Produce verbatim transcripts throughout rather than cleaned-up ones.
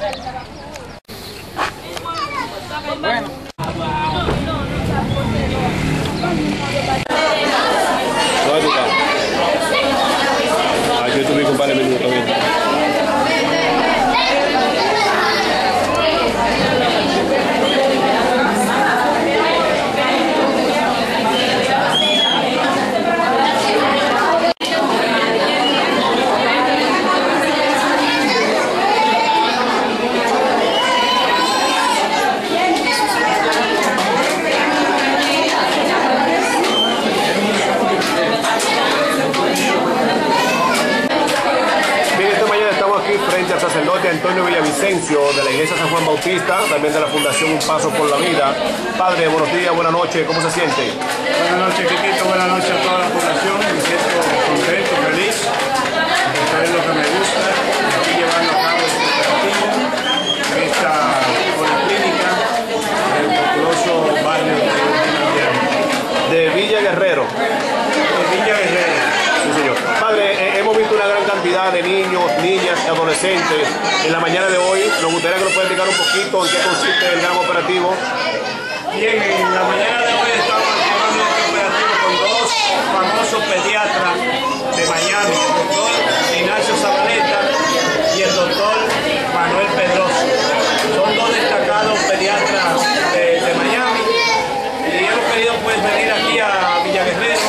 Bueno. ¿Dónde tú estás? Aquí estuve con un par de minutos también. Frente al sacerdote Antonio Villavicencio de la Iglesia San Juan Bautista, también de la Fundación Un Paso por la Vida. Padre, buenos días, buenas noches, ¿cómo se siente? Buenas noches, Quiquito, buenas noches a toda la población. Me siento contento, feliz. Esto es lo que me gusta, aquí llevando a cabo esta operativa, esta policlínica del populoso barrio de Villarreal. De Villa Guerrero. De Villa Guerrero. Sí, señor. Padre, eh, hemos visto una gran cantidad de niños, niñas y adolescentes en la mañana de hoy. Nos gustaría que nos pueda explicar un poquito en qué consiste el gran operativo. Bien, en la mañana de hoy estamos llevando este operativo con dos famosos pediatras de Miami, el doctor Ignacio Zabaleta y el doctor Manuel Pedroso. Son dos destacados pediatras de, de Miami y hemos querido pues venir aquí a Villa Guerrero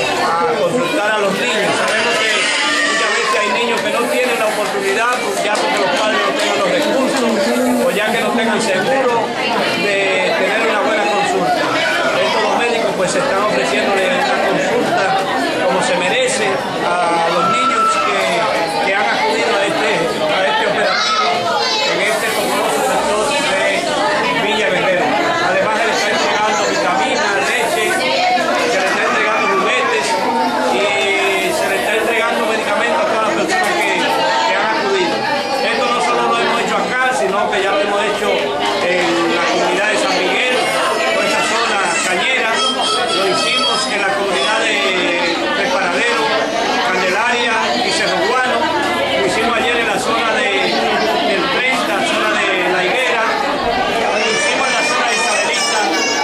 a consultar a los niños. Sabemos que muchas veces hay niños que no tienen la oportunidad, pues ya porque los padres no tengan los recursos o ya que no tengan seguro de tener una buena consulta. Estos dos médicos pues están ofreciéndole una consulta como se merece a los niños que, que han acudido a este, a este operativo en este populoso sector de Villa Guerrero. Además se le está entregando vitaminas, leche, se le está entregando juguetes y se le está entregando medicamentos a todas las personas que, que han acudido. Esto no solo lo hemos hecho acá, sino que ya lo hemos hecho en la comunidad de San Miguel, toda esa zona cañera, lo hicimos en la comunidad de, de Paradero, Candelaria y Cerro Guano, lo hicimos ayer en la zona de, del treinta, zona de La Higuera, lo hicimos en la zona de Isabelita,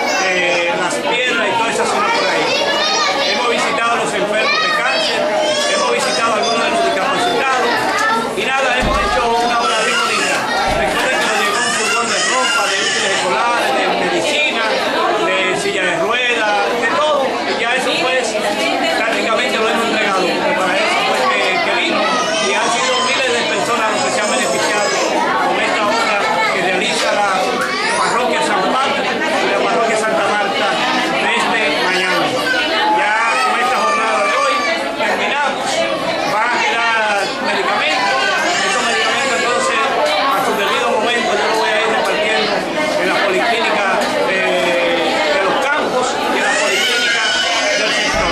eh, Las Piedras y toda esa zona por ahí. Hemos visitado a los enfermos de cáncer, hemos visitado a algunos de los discapacitados y nada, hemos hecho una obra bien bonita. Recuerden que nos llegó un furgón de ropa, de útiles escolares, de medicina, de silla de ruedas, de todo. Y ya eso pues prácticamente lo hemos entregado, porque para eso pues que, que vino. Y han sido miles de personas los que se han beneficiado con esta obra que realiza la parroquia San Juan y la parroquia Santa Marta desde Miami. Ya con esta jornada de hoy terminamos. Van a quedar medicamentos. Esos medicamentos entonces a su debido momento yo lo voy a ir repartiendo en la policlínica de, de los campos y en la policlínica del sector.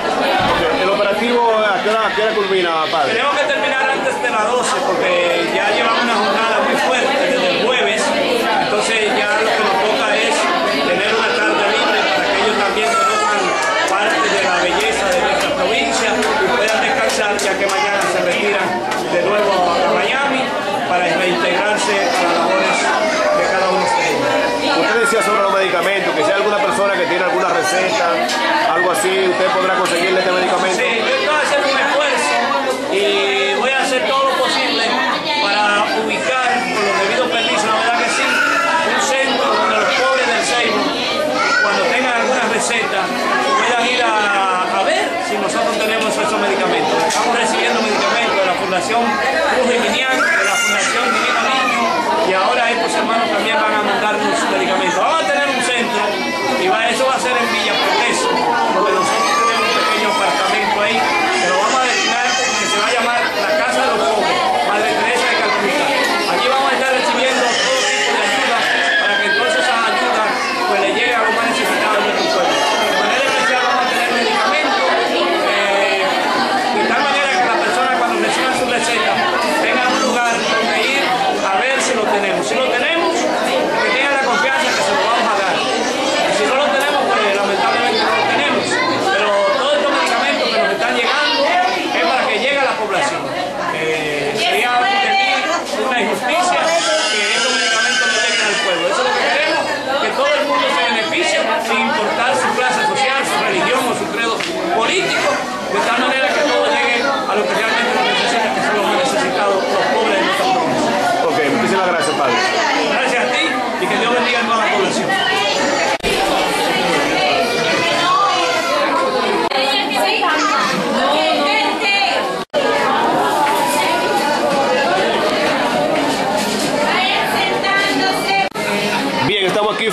El operativo, ¿a qué hora, a qué hora culmina, padre? Tenemos que terminar antes de las doce porque ya llevamos una jornada muy fuerte desde el jueves, entonces ya lo que nos toca es tener una tarde libre para que ellos también conozcan parte de la belleza de nuestra provincia y puedan descansar, ya que mañana se retiran de nuevo a Miami para reintegrarse a las labores de cada uno de ellos. Usted decía sobre los medicamentos, que si hay alguna persona que tiene alguna receta, algo así, usted podrá conseguirle este medicamento. Sí, yo estoy haciendo un esfuerzo y voy a hacer todo lo posible para ubicar, con los debidos permisos, la verdad que sí, un centro donde los pobres del Seibo, cuando tengan alguna receta, puedan ir a, a ver si nosotros tenemos esos medicamentos. Estamos recibiendo medicamentos de la Fundación Cruz y Minian, de la Fundación Divino Niño, y ahora estos hermanos también van a mandarnos medicamentos. Vamos a tener un centro y va, eso va a ser en Villa Progreso, donde nosotros tenemos un pequeño apartamento ahí, que lo vamos a destinar, que se va a llamar la Casa de los Pobres, Madre Teresa de Calcuta. Allí vamos a estar recibiendo todo tipo de ayuda para que entonces esas ayudas pues le lleguen a los más necesitados de nuestro pueblo. De manera especial vamos a tener medicamentos, eh, de tal manera que las personas cuando reciban su receta tengan un lugar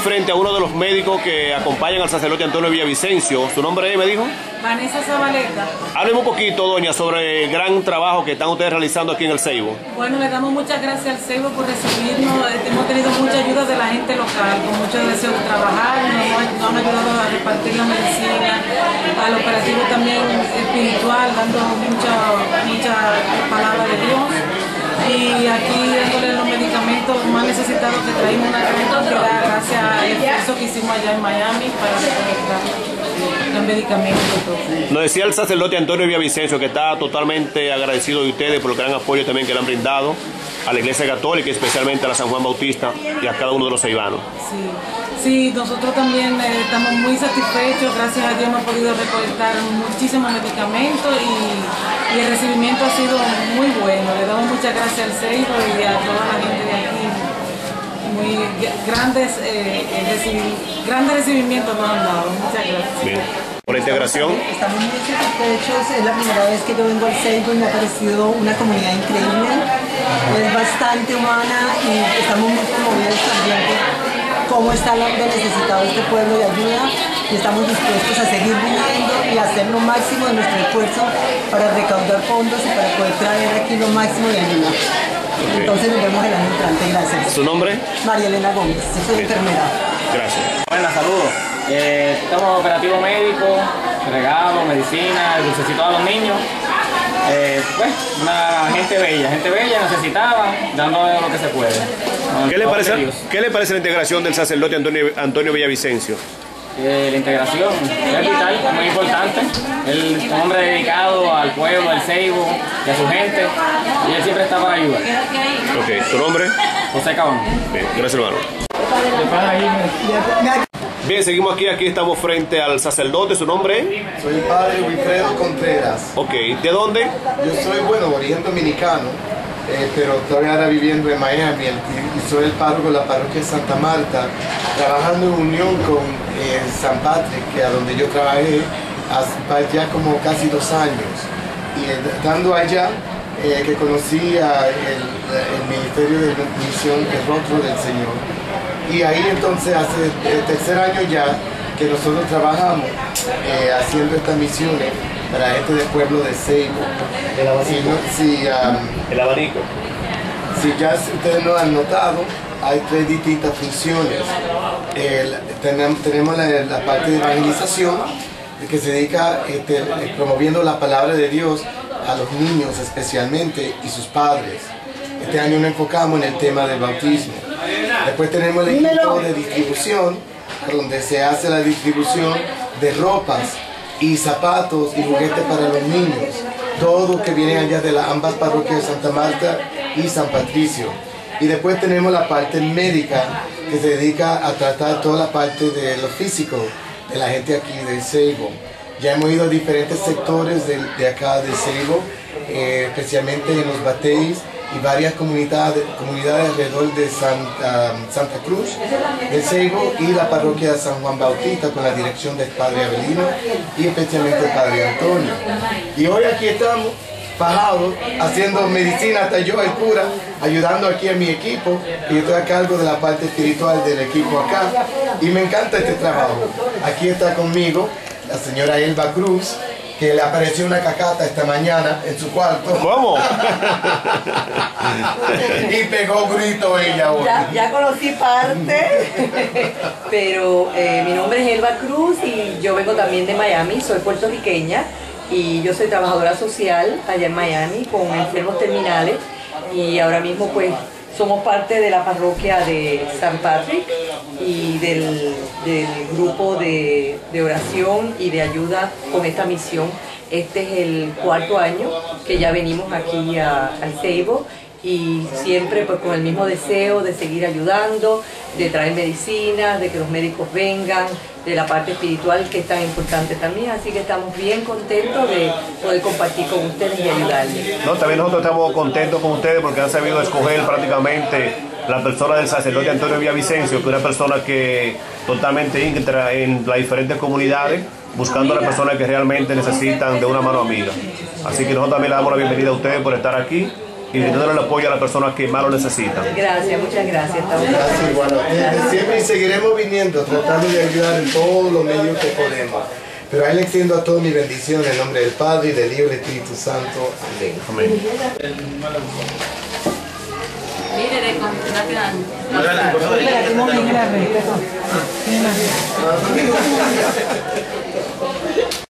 frente a uno de los médicos que acompañan al sacerdote Antonio Villavicencio. ¿Su nombre es, me dijo? Vanessa Zabaleta. Hábleme un poquito, doña, sobre el gran trabajo que están ustedes realizando aquí en el Ceibo. Bueno, le damos muchas gracias al Ceibo por recibirnos. Hemos tenido mucha ayuda de la gente local, con mucho deseo de trabajar. Nos, nos han ayudado a repartir la medicina, al operativo también espiritual, dando mucha, mucha palabra de Dios. Y aquí dándole los medicamentos más necesitados que traímos una gran cantidad gracias al esfuerzo que hicimos allá en Miami para recolectar los medicamentos. Nos decía el sacerdote Antonio Villavicencio que está totalmente agradecido de ustedes por el gran apoyo también que le han brindado a la Iglesia Católica, especialmente a la San Juan Bautista y a cada uno de los ceibanos. Sí, sí, nosotros también eh, estamos muy satisfechos, gracias a Dios hemos podido recolectar muchísimos medicamentos y, y el recibimiento ha sido muy bueno. Le damos muchas gracias al Ceibo y a toda la gente de aquí. Muy grandes, eh, recibi grandes recibimientos nos han dado. Muchas gracias. Bien. Por la integración. Estamos muy satisfechos, es la primera vez que yo vengo al Ceibo y me ha parecido una comunidad increíble, es bastante humana y estamos muy conmovidos también por cómo está de necesitado este pueblo de ayuda y estamos dispuestos a seguir viniendo y a hacer lo máximo de nuestro esfuerzo para recaudar fondos y para poder traer aquí lo máximo de ayuda. Okay. Entonces nos vemos el año entrante, gracias. ¿Su nombre? María Elena Gómez, yo soy Bien. enfermera. Gracias. Buenas, saludos. Eh, estamos operativo médico, regalo, medicina, el dulcecito a los niños. Eh, pues, una gente bella, gente bella, necesitaba, dándole lo que se puede. ¿Qué le, parece, ¿Qué le parece la integración del sacerdote Antonio, Antonio Villavicencio? Eh, la integración es vital, es muy importante. Él es un hombre dedicado al pueblo, al Ceibo y a su gente, y él siempre está para ayudar. Ok, ¿tu nombre? José Cabón. Bien, gracias, hermano. Bien, seguimos aquí, aquí estamos frente al sacerdote, ¿su nombre? Soy el padre Wilfredo Contreras. Ok, ¿de dónde? Yo soy, bueno, origen dominicano, eh, pero estoy ahora viviendo en Miami y soy el párroco de la parroquia de Santa Marta, trabajando en unión con eh, San Patrick, que a donde yo trabajé hace ya como casi dos años. Y eh, estando allá, eh, que conocí a el, el ministerio de misión, el rostro del Señor. Y ahí entonces hace el tercer año ya que nosotros trabajamos eh, haciendo estas misiones para gente del pueblo de Ceibo. El abanico. Si, si, um, el abanico. Si ya ustedes no han notado, hay tres distintas funciones. El, tenemos tenemos la, la parte de evangelización, que se dedica este, promoviendo la palabra de Dios a los niños especialmente y sus padres. Este año nos enfocamos en el tema del bautismo. Después tenemos el equipo de distribución, donde se hace la distribución de ropas y zapatos y juguetes para los niños. Todo que viene allá de las ambas parroquias de Santa Marta y San Patricio. Y después tenemos la parte médica, que se dedica a tratar toda la parte de lo físico de la gente aquí de Ceibo. Ya hemos ido a diferentes sectores de, de acá de Ceibo, eh, especialmente en los bateis y varias comunidades, comunidades alrededor de Santa, Santa Cruz, de Ceibo y la parroquia de San Juan Bautista con la dirección del Padre Avelino y especialmente el Padre Antonio. Y hoy aquí estamos fajados, haciendo medicina hasta yo el cura, ayudando aquí a mi equipo, y yo estoy a cargo de la parte espiritual del equipo acá, y me encanta este trabajo. Aquí está conmigo la señora Elba Cruz, que le apareció una cacata esta mañana en su cuarto. ¿Cómo? Y pegó grito ella hoy. Ya, ya conocí parte, pero eh, mi nombre es Elba Cruz y yo vengo también de Miami, soy puertorriqueña y yo soy trabajadora social allá en Miami con enfermos terminales y ahora mismo pues somos parte de la parroquia de San Patrick y del, del grupo de, de oración y de ayuda con esta misión. Este es el cuarto año que ya venimos aquí a, al Ceibo y siempre pues con el mismo deseo de seguir ayudando, de traer medicinas, de que los médicos vengan, de la parte espiritual que es tan importante también, así que estamos bien contentos de poder compartir con ustedes y ayudarles. No, también nosotros estamos contentos con ustedes porque han sabido escoger prácticamente la persona del sacerdote Antonio Villavicencio, que es una persona que totalmente íntegra en las diferentes comunidades, buscando a las personas que realmente necesitan de una mano amiga. Así que nosotros también le damos la bienvenida a ustedes por estar aquí y brindándole el apoyo a las personas que más lo necesitan. Gracias, muchas gracias. Estamos Gracias, igual a ustedes. Siempre seguiremos viniendo, tratando de ayudar en todos los medios que podemos. Pero ahí le extiendo a todos mi bendición en nombre del Padre, y del Hijo y del Espíritu Santo. Amén. Amén. Líderes con rápida. Espera, que un momento, la red, perdón. Tiene la red.